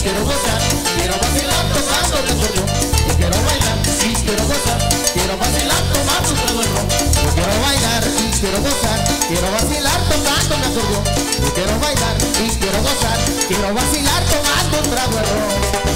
quiero gozar, quiero vacilar tocando el acordeón. Yo quiero bailar y quiero gozar, quiero vacilar tomando un trago de ron. Yo quiero bailar y quiero gozar, quiero vacilar tocando el acordeón. Yo quiero bailar y quiero gozar, quiero vacilar tomando un trago de ron.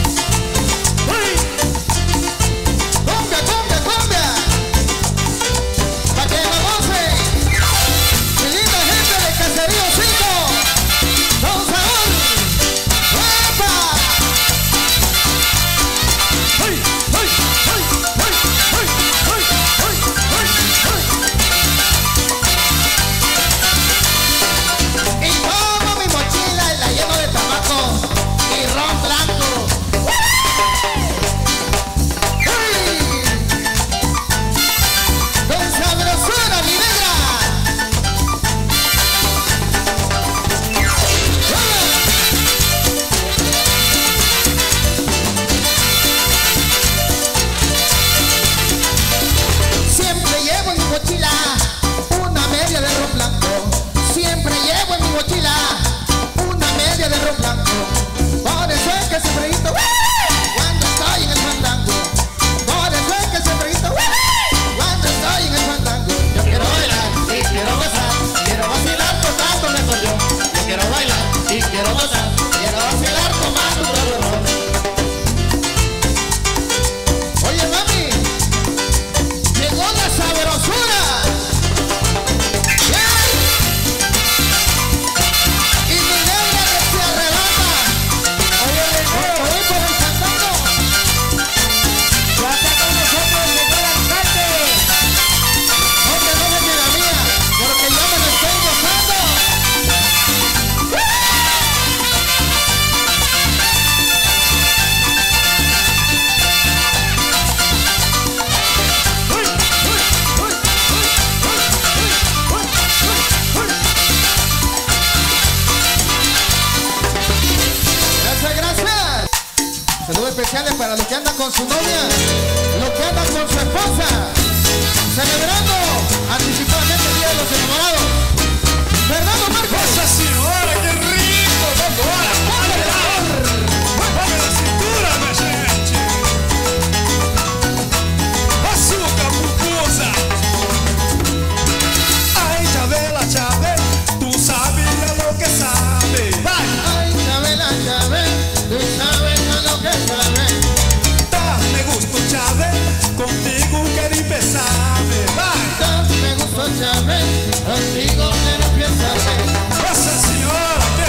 Especiales para los que andan con su novia, los que andan con su esposa, celebrando anticipadamente el Día de los Enamorados. Fernando Marcos. ¡Esa señora, qué rico! ¡Vamos, ¡mueve la cintura, minha gente! Açúcar, pupusa! Ay, Chabela, Chabela, tú sabes lo que sabes. Vai! Ay, Chabela, Chabela, tú sabes lo que sabes. Me gusta Chabela, contigo quero empezar. Vai! Me gusta Chabela, contigo quiero empezar. Nossa Senhora!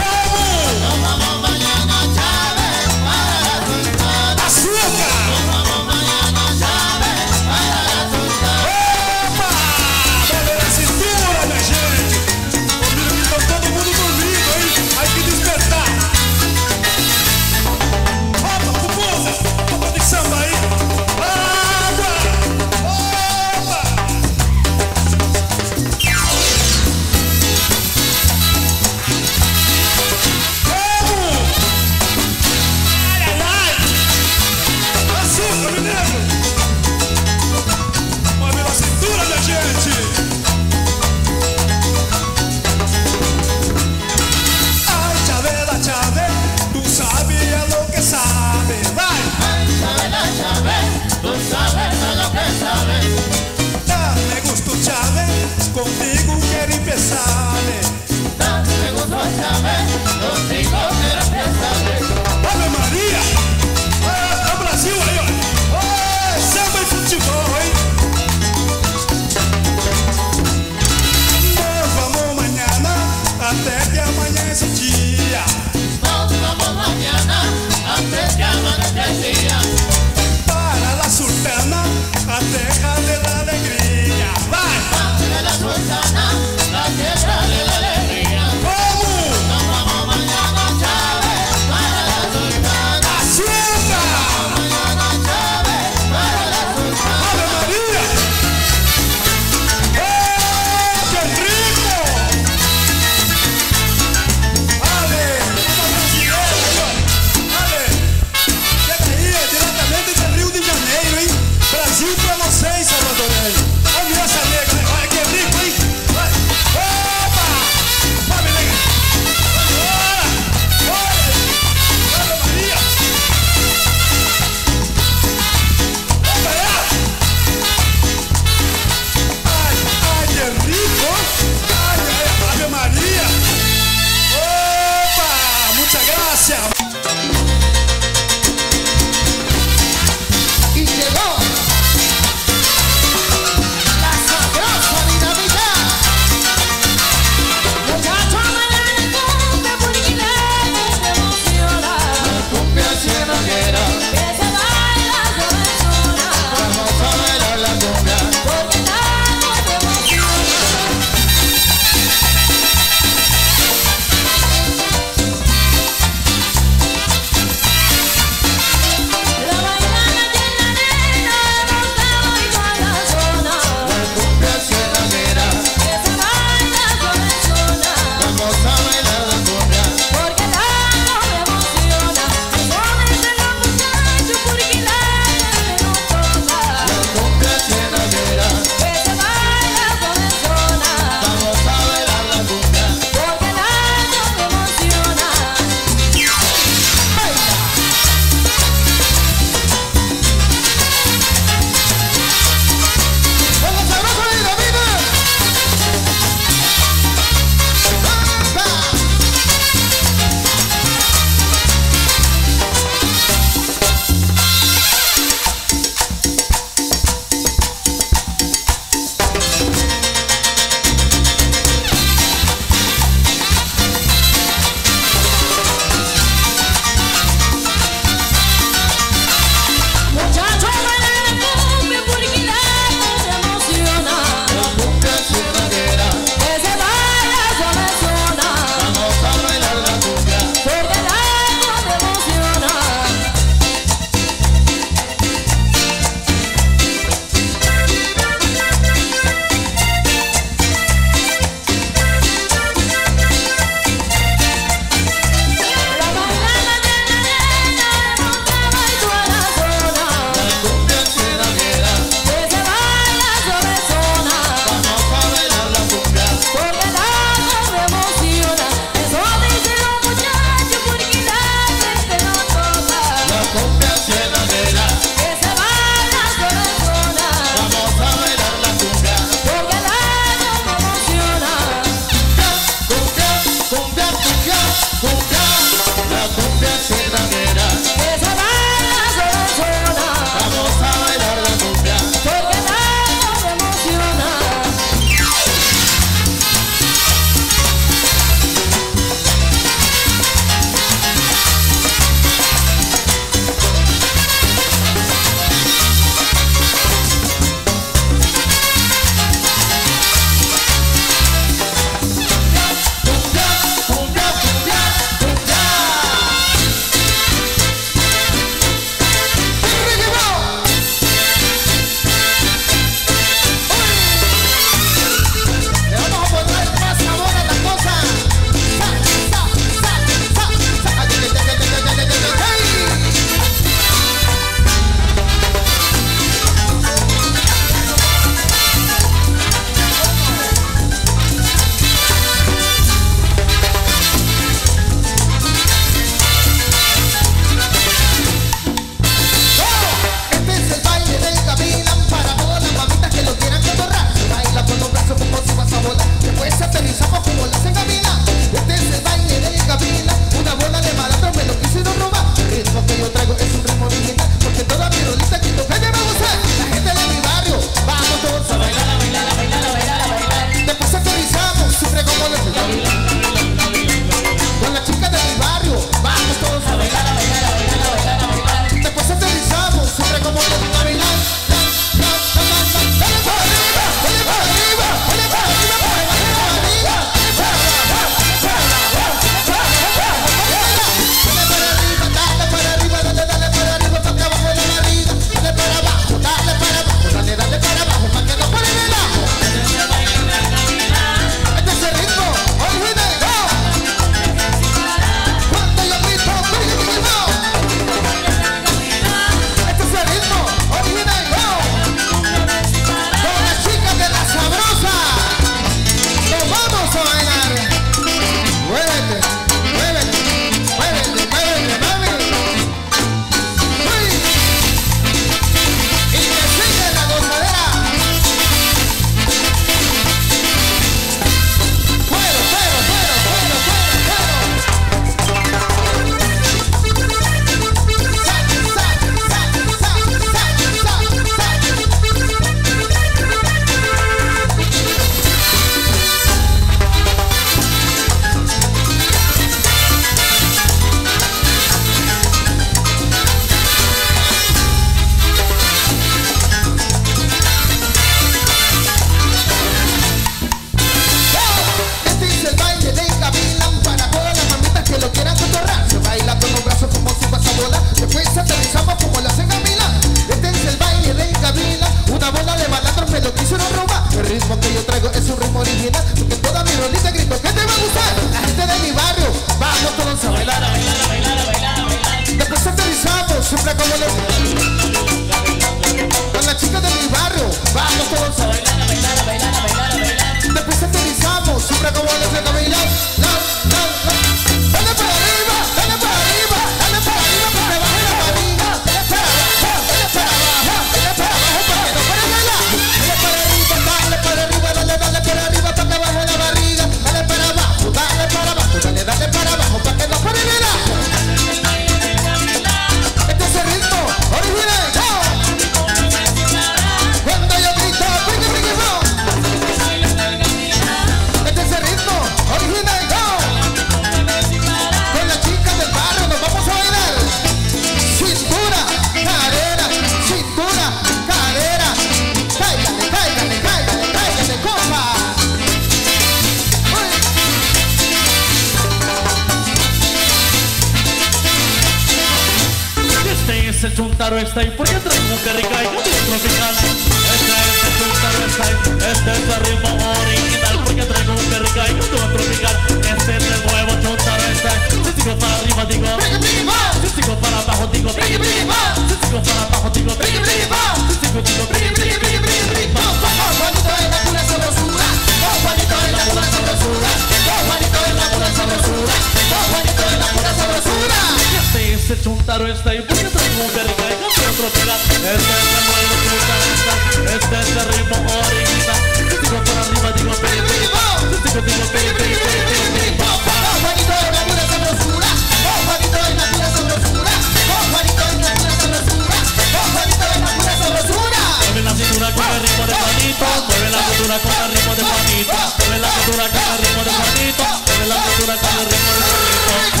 Chuntaro Style, ¿por qué traigo un Carricay? Yo soy tropical. Este es el Chuntaro Style, este es el ritmo original. ¿Por qué traigo un Carricay? Yo soy tropical. Este es el nuevo Chuntaro Style. Si sigo para arriba digo, si sigo para abajo digo, si sigo para abajo digo, si sigo digo, Juanito es la pura sabrosura, Juanito es la pura sabrosura, Juanito es la pura sabrosura, Juanito es la pura sabrosura. Este es el Chuntaro Style, ¿por qué traigo un Carricay? Yo soy tropical. Este es el nuevo Chuntaro Style, este es el ritmo original. Si sigo para arriba digo, si sigo digo, Juanito es la pura sabrosura, Juanito es la pura sabrosura, Juanito es la pura sabrosura, Juanito es la pura sabrosura. Mueve la cintura con el ritmo de Juanito, mueve la cintura con el ritmo de Juanito, mueve la cintura con el ritmo de Juanito, mueve la cintura con el ritmo de Juanito.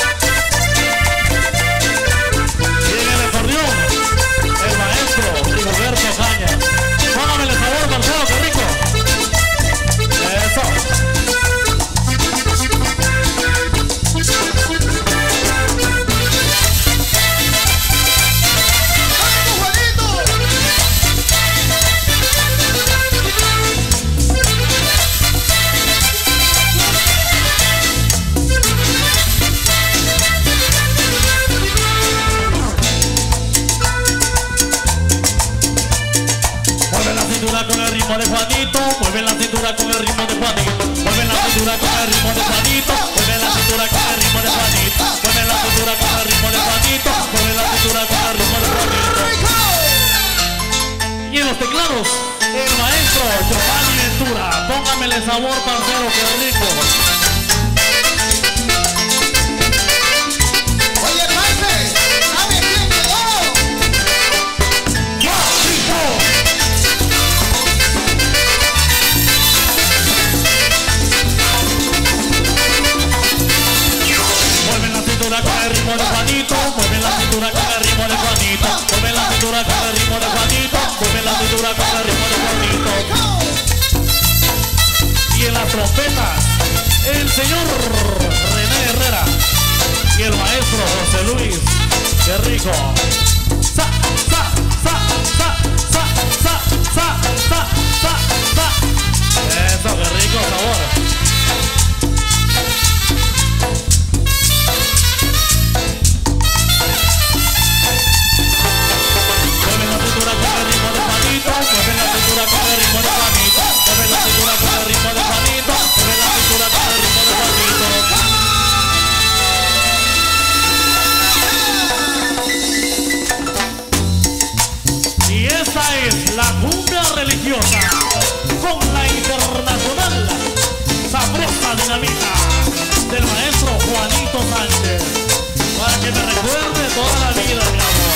Y en el acordeón, el maestro Rigoberto Caña. Póngamele sabor, Marcelo, qué rico. Eso. Con el ritmo de Juanito, mueve la cintura con el ritmo de Juanito, mueve la cintura con el ritmo de Juanito, mueve la cintura con el ritmo de Juanito, mueve la cintura con el ritmo de Juanito, mueve la cintura con el ritmo de Juanito. Y en los teclados, el maestro Giovanni Ventura. Póngamele sabor, parcero, qué rico. Oye, parce, ¿sabes quién llegó? Con el ritmo de Juanito, mueve la cintura con el ritmo de Juanito, mueve la cintura con el ritmo de Juanito, mueve la cintura con el ritmo de Juanito. Y en las trompetas, el señor René Herrera y el maestro José Luis, qué rico. Sa, sa, sa, sa, sa, sa, sa, sa, sa, sa. Eso, qué rico sabor. La cumbia religiosa con la internacional sabrosa dinamita del maestro Juanito Sánchez, para que me recuerde toda la vida, mi amor.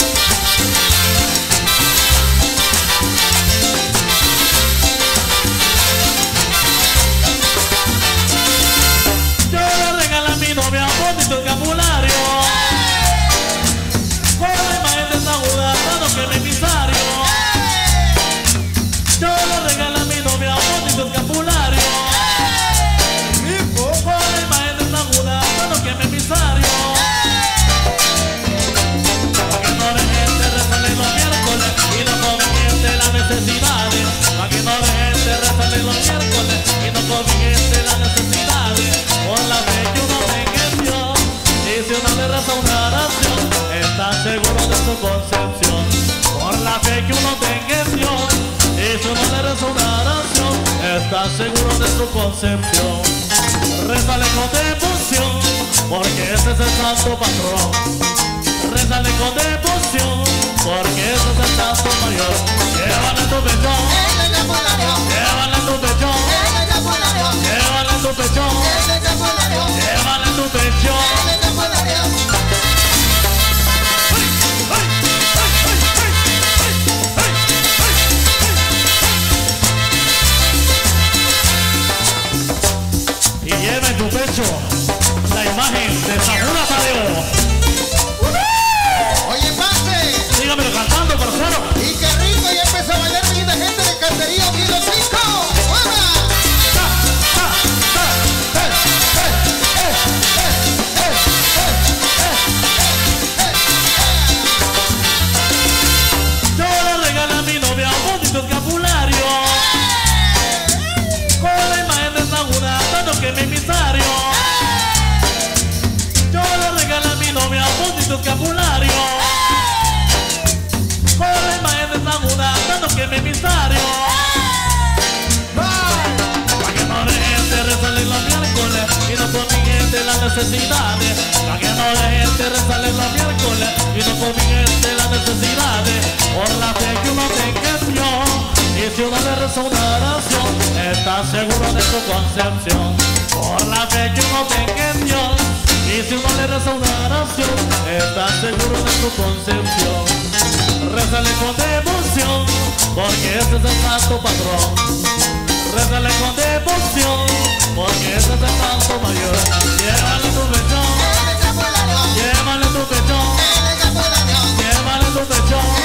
Yo le regalo a mi novia un bonito escapulario con la imagen de San Judas dando que me emisario. Yo le regalo a mi novia un bonito escapulario con la imagen de San Judas dando que me emisario. Para que no dejen de rezarle los miércoles y no conveniente las necesidades. Para que no dejen de rezarle los miércoles y no conveniente las necesidades. Por la fe que uno tenga en Dios, y si uno le reza una oración, está seguro de su concepción. Por la fe que uno tenga en Dios, y si uno le reza una oración, está seguro de su concepción. Rézale con devoción, porque ese es el santo patrón. Rézale con devoción, porque ese es el santo mayor. Llévale en tu pecho, llévale en tu pecho, llévale en tu pecho, llévale en tu pecho. Y lleva en tu pecho la imagen de San Judas Tadeo. Oye, parce, Dígamelo cantando, parcero. y que bonito escapulario, con la imagen de San Judas dando que mi emisario. Yo le regalé a mi novia un bonito escapulario, con la imagen de San Judas dando que mi emisario. Pa' que no dejen de rezarle los miércoles y no comingen las necesidades. Pa' que no dejen de rezarle los miércoles y no comingen las necesidades. Por la fe que uno tenga en Dios, y si uno le reza una oración, está seguro de su concepción. Por la fe que uno tenga en Dios, y si uno le reza una oración, está seguro de su concepción. Rézale con devoción, porque ese es el santo patrón. Rézale con devoción, porque ese es el santo mayor. Llévale tu pechón, llévale tu pechón, llévale tu pechón.